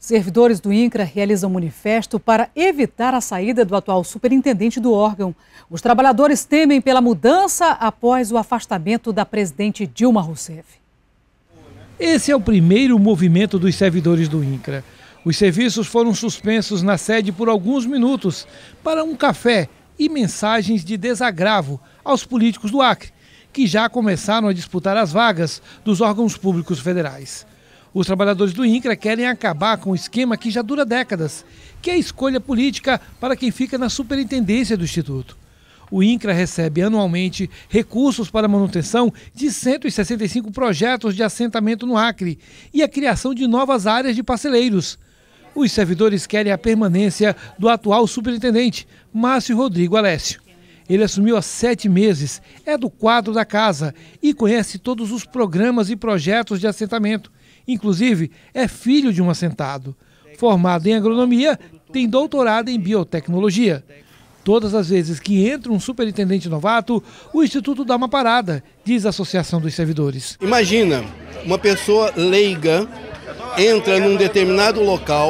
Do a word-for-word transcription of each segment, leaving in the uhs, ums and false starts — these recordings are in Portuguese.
Servidores do INCRA realizam um manifesto para evitar a saída do atual superintendente do órgão. Os trabalhadores temem pela mudança após o afastamento da presidente Dilma Rousseff. Esse é o primeiro movimento dos servidores do INCRA. Os serviços foram suspensos na sede por alguns minutos para um café e mensagens de desagravo aos políticos do Acre, que já começaram a disputar as vagas dos órgãos públicos federais. Os trabalhadores do INCRA querem acabar com o esquema que já dura décadas, que é a escolha política para quem fica na superintendência do Instituto. O INCRA recebe anualmente recursos para a manutenção de cento e sessenta e cinco projetos de assentamento no Acre e a criação de novas áreas de parceleiros. Os servidores querem a permanência do atual superintendente, Márcio Rodrigo Alessio. Ele assumiu há sete meses, é do quadro da casa e conhece todos os programas e projetos de assentamento. Inclusive, é filho de um assentado. Formado em agronomia, tem doutorado em biotecnologia. Todas as vezes que entra um superintendente novato, o Instituto dá uma parada, diz a Associação dos Servidores. Imagina, uma pessoa leiga entra num determinado local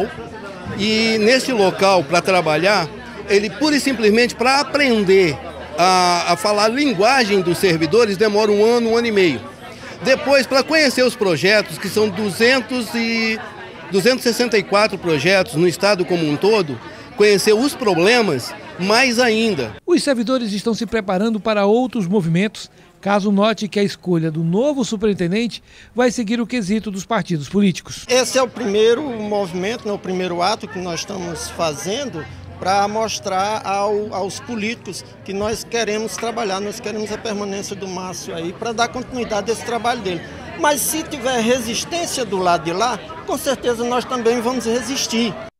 e nesse local, para trabalhar, ele pura e simplesmente para aprender a, a falar a linguagem dos servidores demora um ano, um ano e meio. Depois, para conhecer os projetos, que são duzentos e sessenta e quatro projetos no estado como um todo, conhecer os problemas, mais ainda. Os servidores estão se preparando para outros movimentos, caso note que a escolha do novo superintendente vai seguir o quesito dos partidos políticos. Esse é o primeiro movimento, né, o primeiro ato que nós estamos fazendo para mostrar ao, aos políticos que nós queremos trabalhar, nós queremos a permanência do Márcio aí para dar continuidade a esse trabalho dele. Mas se tiver resistência do lado de lá, com certeza nós também vamos resistir.